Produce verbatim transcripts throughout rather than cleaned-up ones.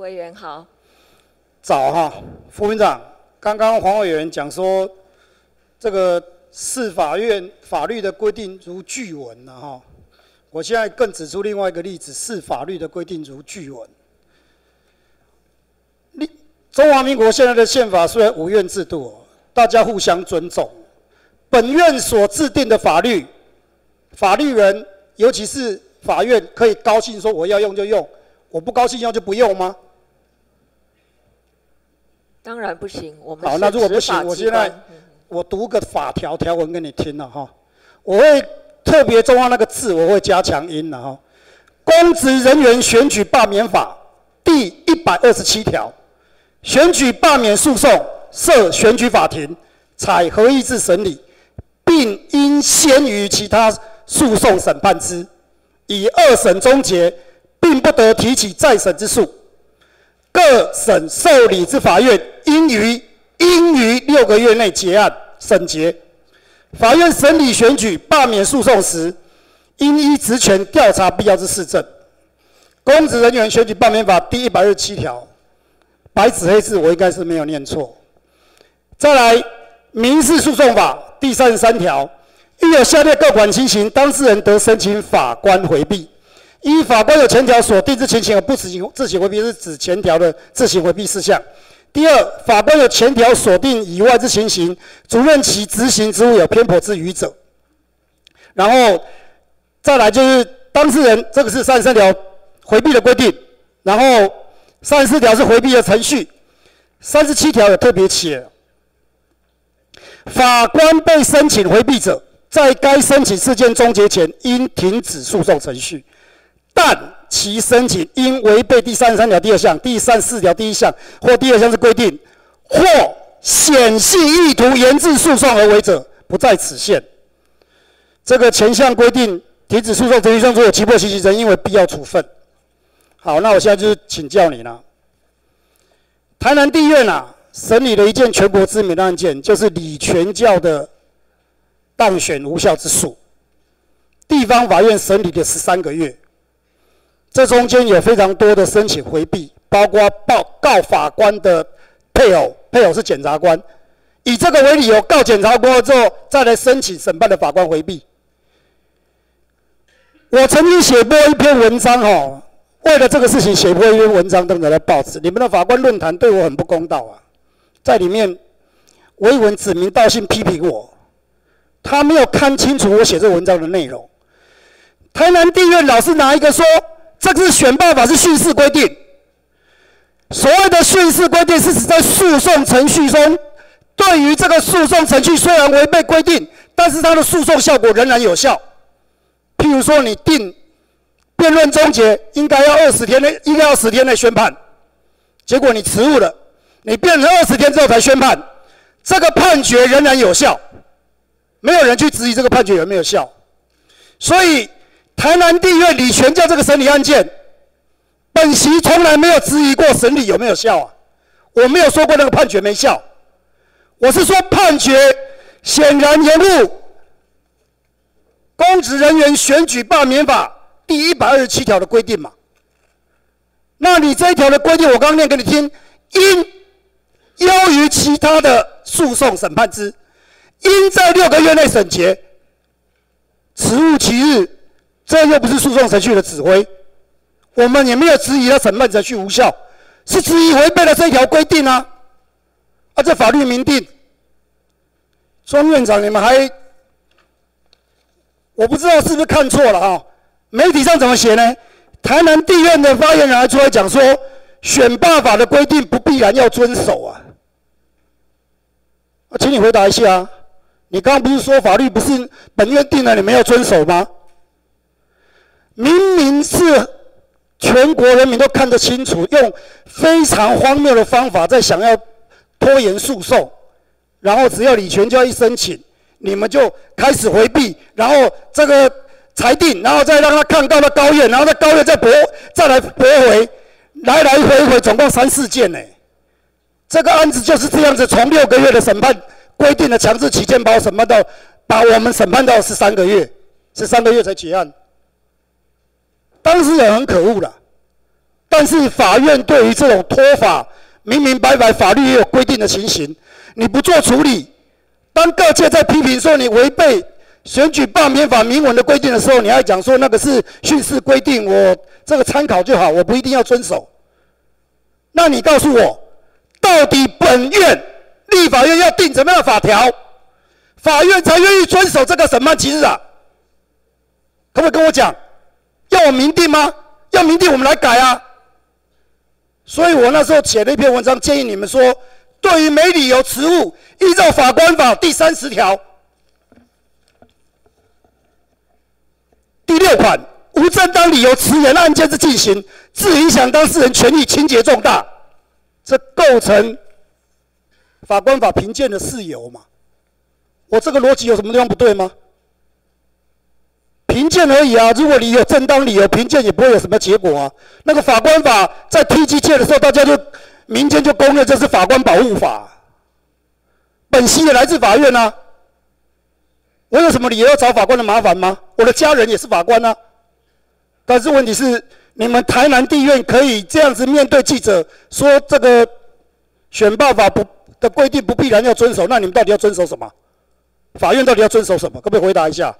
委员好。 早哈，副院长，刚刚黄委员讲说，这个市法院法律的规定如据文了哈。我现在更指出另外一个例子，市法律的规定如据文。中华民国现在的宪法虽然五院制度，大家互相尊重。本院所制定的法律，法律人尤其是法院可以高兴说我要用就用，我不高兴用就不用吗？ 当然不行，我们好，那如果不行，我现在我读个法条条文给你听了哈，我会特别重要那个字，我会加强音了哈。公职人员选举罢免法第一百二十七条，选举罢免诉讼设选举法庭，采合议制审理，并应先于其他诉讼审判之，以二审终结，并不得提起再审之诉。各省受理之法院应于应于六个月内结案审结。法院审理选举罢免诉讼时，应依职权调查必要之事证。公职人员选举罢免法第一百二十七条，白纸黑字，我应该是没有念错。再来，民事诉讼法第三十三条，遇有下列各款情形，当事人得申请法官回避。依法官有前条所定之情形而不自行自行回避，是指前条的自行回避事项。第二，法官有前条所定以外之情形，主任其执行职务有偏颇之余者。然后再来就是当事人，这个是三十三条回避的规定，然后三十四条是回避的程序，三十七条有特别写，法官被申请回避者，在该申请事件终结前，应停止诉讼程序。但其申请因违背第三十三条第二项、第三十四条第一项或第二项之规定，或显系意图延滞诉讼而为者，不在此限。这个前项规定停止诉讼程序中，如有急迫情形，仍应为必要处分。好，那我现在就是请教你了。台南地院啊，审理了一件全国知名的案件，就是李全教的当选无效之诉。地方法院审理了十三个月。这中间有非常多的申请回避，包括报告法官的配偶，配偶是检察官，以这个为理由告检察官之后，再来申请审判的法官回避。我曾经写过一篇文章哦，为了这个事情写过一篇文章登在报纸。你们的法官论坛对我很不公道啊，在里面维文指名道姓批评我，他没有看清楚我写这文章的内容。台南地院老是拿一个说，这个是选罢法是训示规定。所谓的训示规定是指在诉讼程序中，对于这个诉讼程序虽然违背规定，但是它的诉讼效果仍然有效。譬如说，你定辩论终结应该要二十天内，应该要十天内宣判，结果你迟误了，你变成二十天之后才宣判，这个判决仍然有效，没有人去质疑这个判决有没有效。所以台南地院李全教这个审理案件，本席从来没有质疑过审理有没有效啊，我没有说过那个判决没效，我是说判决显然延误公职人员选举罢免法第一百二十七条的规定嘛。那你这一条的规定，我刚刚念给你听，应优于其他的诉讼审判之，应在六个月内审结，迟误其日。这又不是诉讼程序的指挥，我们也没有质疑他审判程序无效，是质疑违背了这条规定啊！啊，这法律明定。庄院长，你们还，我不知道是不是看错了哈？媒体上怎么写呢？台南地院的发言人还出来讲说，选罢法的规定不必然要遵守啊。啊，请你回答一下啊！你刚刚不是说法律不是本院定了，你们要遵守吗？明明是全国人民都看得清楚，用非常荒谬的方法在想要拖延诉讼，然后只要李全教一申请，你们就开始回避，然后这个裁定，然后再让他抗告到高院，然后在高院再驳，再来驳回，来来回回总共三四件呢。这个案子就是这样子，从六个月的审判规定的强制期间，把我审判到，把我们审判到十三个月，十三个月才结案。当事人很可恶了， 但是法院对于这种脱法，明明白白法律也有规定的情形，你不做处理，当各界在批评说你违背选举罢免法明文的规定的时候，你还讲说那个是训示规定，我这个参考就好，我不一定要遵守。那你告诉我，到底本院立法院要定怎么样的法条，法院才愿意遵守这个审判期日啊？可不可以跟我讲？要我明定吗？要明定我们来改啊！所以我那时候写了一篇文章，建议你们说，对于没理由辞误，依照法官法第三十条第六款，无正当理由辞延案件之进行，致影响当事人权益，情节重大，这构成法官法评鉴的事由嘛？我这个逻辑有什么地方不对吗？评鉴而已啊，如果你有正当理由，评鉴也不会有什么结果啊。那个法官法在 T G 界的时候，大家就民间就公认这是法官保护法，本息也来自法院啊。我有什么理由要找法官的麻烦吗？我的家人也是法官啊。但是问题是，你们台南地院可以这样子面对记者说这个选罢法不的规定不必然要遵守，那你们到底要遵守什么？法院到底要遵守什么？可不可以回答一下？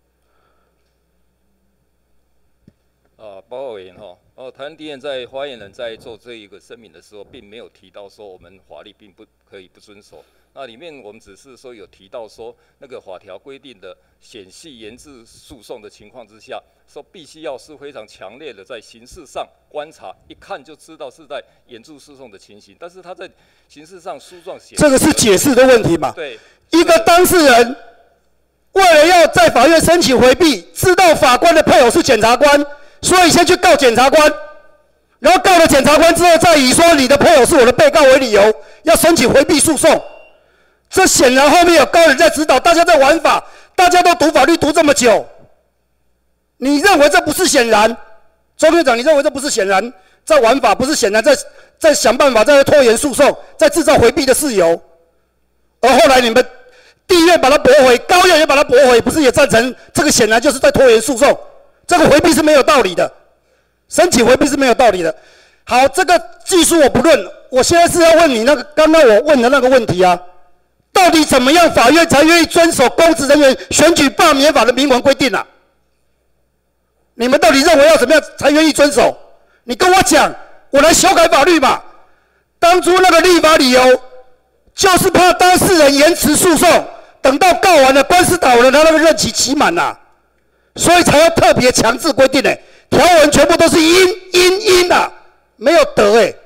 啊，报告委员哈，哦，台湾地院在发言人在做这一个声明的时候，并没有提到说我们法律并不可以不遵守。那里面我们只是说有提到说，那个法条规定的显系延制诉讼的情况之下，说必须要是非常强烈的在刑事上观察，一看就知道是在延制诉讼的情形。但是他在刑事上诉状写这个是解释的问题嘛？ 对， 一个当事人为了要在法院申请回避，知道法官的配偶是检察官。所以先去告检察官，然后告了检察官之后，再以说你的配偶是我的被告为理由，要申请回避诉讼。这显然后面有高人在指导，大家在玩法，大家都读法律读这么久，你认为这不是显然？周院长，你认为这不是显然在玩法，不是显然在在想办法在拖延诉讼，在制造回避的事由？而后来你们地院把它驳回，高院也把它驳回，不是也赞成这个显然就是在拖延诉讼？这个回避是没有道理的，申请回避是没有道理的。好，这个技术我不论，我现在是要问你那个刚刚我问的那个问题啊，到底怎么样法院才愿意遵守公职人员选举罢免法的明文规定啊？你们到底认为要怎么样才愿意遵守？你跟我讲，我来修改法律嘛。当初那个立法理由，就是怕当事人延迟诉讼，等到告完了，官司打完了，他那个任期期满了。所以才要特别强制规定呢，条文全部都是因因因啊，没有得哎。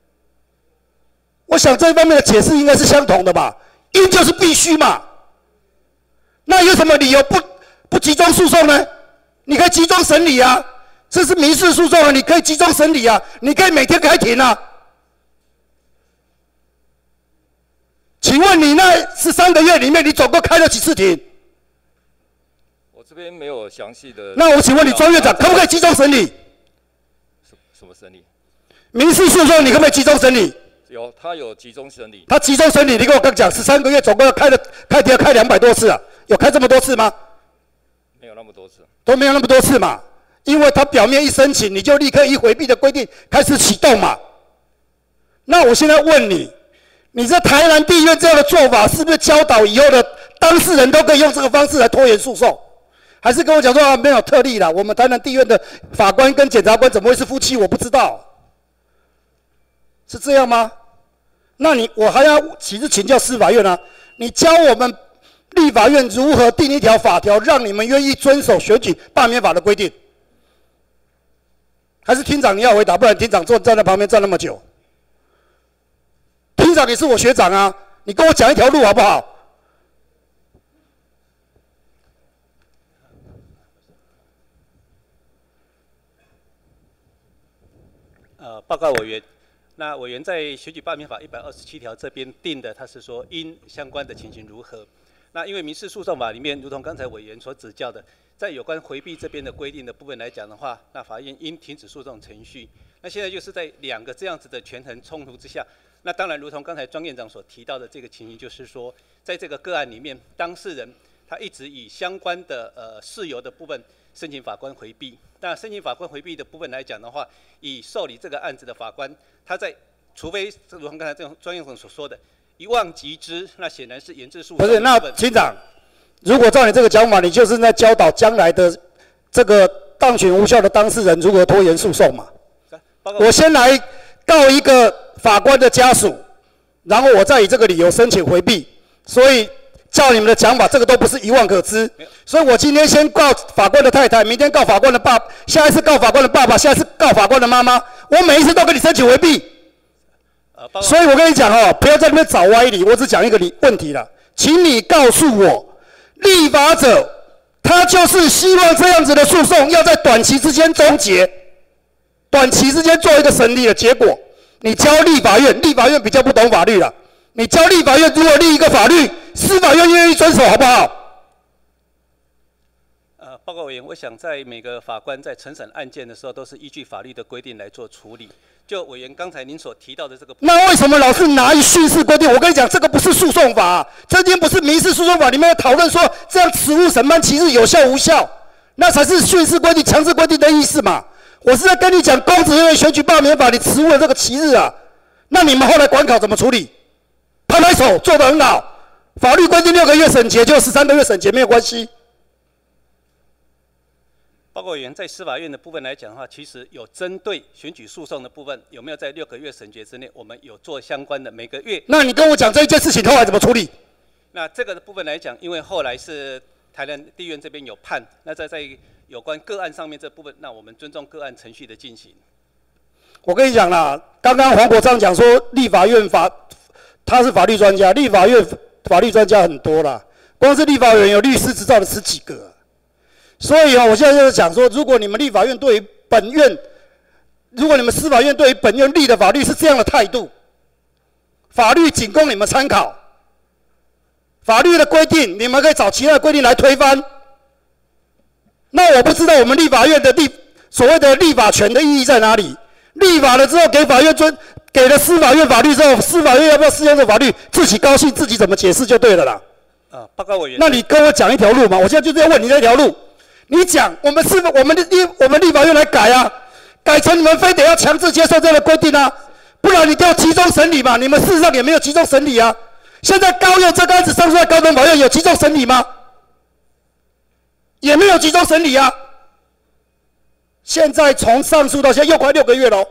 我想这方面的解释应该是相同的吧？因就是必须嘛。那有什么理由不不集中诉讼呢？你可以集中审理啊，这是民事诉讼啊，你可以集中审理啊，你可以每天开庭啊。请问你那十三个月里面，你总共开了几次庭？ 这边没有详细的。 那我请问你，庄院长可不可以集中审理？ 什什么审理？ 民事诉讼你可不可以集中审理？ 有，他有集中审理。 他集中审理，你跟我刚讲，十三个月总共要开了开庭要开两百多次啊，有开这么多次吗？ 没有那么多次。 都没有那么多次嘛，因为他表面一申请，你就立刻依回避的规定开始启动嘛。那我现在问你，你这台南地院这样的做法，是不是教导以后的当事人都可以用这个方式来拖延诉讼？还是跟我讲说啊，没有特例啦，我们台南地院的法官跟检察官怎么会是夫妻？我不知道，是这样吗？那你我还要其实请教司法院啊，你教我们立法院如何定一条法条，让你们愿意遵守选举罢免法的规定？还是厅长你要回答，不然厅长坐站在旁边站那么久。厅长你是我学长啊，你跟我讲一条路好不好？ 呃，报告委员，那委员在选举罢免法一百二十七条这边定的，他是说因相关的情形如何？那因为民事诉讼法里面，如同刚才委员所指教的，在有关回避这边的规定的部分来讲的话，那法院应停止诉讼程序。那现在就是在两个这样子的权衡冲突之下，那当然如同刚才庄院长所提到的这个情形，就是说，在这个个案里面，当事人他一直以相关的呃事由的部分申请法官回避。那申请法官回避的部分来讲的话，以受理这个案子的法官，他在除非如同刚才这种专业上所说的一望即知，那显然是研制诉讼。 不是，那厅长，如果照你这个讲法，你就是在教导将来的这个当选无效的当事人如何拖延诉讼嘛？我先来告一个法官的家属，然后我再以这个理由申请回避，所以照你们的讲法，这个都不是一望可知。所以我今天先告法官的太太，明天告法官的爸，下一次告法官的爸爸，下一次告法官的妈妈，我每一次都跟你申请回避。所以我跟你讲哦，不要在那边找歪理，我只讲一个理问题了，请你告诉我，立法者他就是希望这样子的诉讼要在短期之间终结，短期之间做一个审理的结果。你交立法院，立法院比较不懂法律了，你交立法院如果立一个法律，司法院愿意遵守好不好？ 呃，报告委员，我想在每个法官在承审案件的时候，都是依据法律的规定来做处理。就委员刚才您所提到的这个， 那为什么老是拿一叙事规定？我跟你讲，这个不是诉讼法、啊，这边不是民事诉讼法里面讨论说这样此物审判期日有效无效，那才是叙事规定、强制规定的意思嘛。我是在跟你讲公职人员选举罢免法，你迟误了这个期日啊，那你们后来管考怎么处理？拍拍手，做得很好。法律规定六个月审结，就十三个月审结没有关系。 报告委员，在司法院的部分来讲的话，其实有针对选举诉讼的部分，有没有在六个月审结之内，我们有做相关的每个月。 那你跟我讲这一件事情后来怎么处理？ 那这个的部分来讲，因为后来是台南地院这边有判，那在在有关个案上面这部分，那我们尊重个案程序的进行。 我跟你讲啦，刚刚黄国昌讲说立法院法，他是法律专家，立法院法律专家很多啦，光是立法委员有律师执照的十几个。所以啊，我现在就是讲说，如果你们立法院对于本院，如果你们司法院对于本院立的法律是这样的态度，法律仅供你们参考，法律的规定你们可以找其他的规定来推翻。那我不知道我们立法院的立所谓的立法权的意义在哪里？立法了之后给法院尊，给了司法院法律之后，司法院要不要适用这法律，自己高兴自己怎么解释就对了啦。 啊，报告委员， 那你跟我讲一条路嘛，我现在就是要问你这条路。你讲，我们是我们的立我们立法院来改啊，改成你们非得要强制接受这样的规定啊，不然你就要集中审理嘛。你们事实上也没有集中审理啊。现在高院这个案子上诉在高等法院有集中审理吗？也没有集中审理啊。现在从上诉到现在又快六个月喽。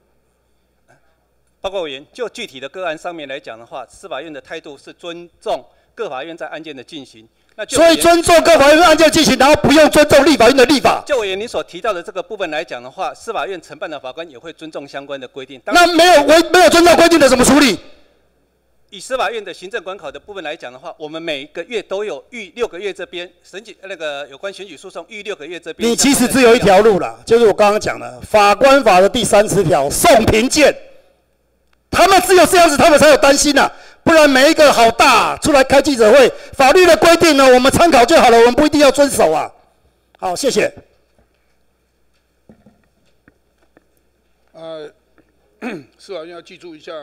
报告委员，就具体的个案上面来讲的话，司法院的态度是尊重各法院在案件的进行。 所以尊重各法院案件进行，然后不用尊重立法院的立法。 就委员你所提到的这个部分来讲的话，司法院承办的法官也会尊重相关的规定。 那没有违没有遵照规定的怎么处理？ 以司法院的行政管考的部分来讲的话，我们每个月都有预六个月这边审举那个有关选举诉讼预六个月这边。 你其实只有一条路啦，就是我刚刚讲的法官法的第三十条送评鉴，他们只有这样子，他们才有担心啊。不然每一个好大、啊、出来开记者会，法律的规定呢，我们参考就好了，我们不一定要遵守啊。好，谢谢。 呃，司法院要记住一下。